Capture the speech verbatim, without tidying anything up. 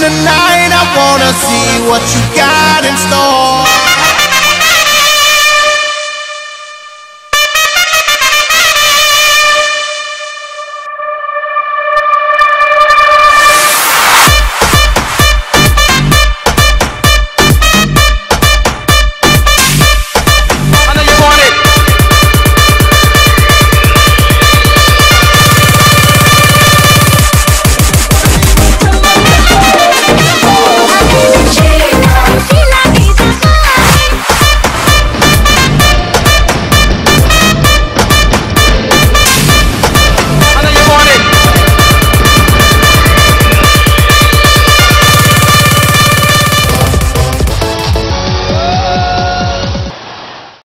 tonight. I wanna see what you got in store.